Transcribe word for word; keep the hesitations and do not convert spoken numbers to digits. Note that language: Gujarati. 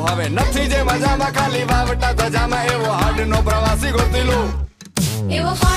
ફાવે નથી જે મજામાં ખાલી વાવટા ધજામાં એવો હાડ નો પ્રવાસી ગોતી લો એવો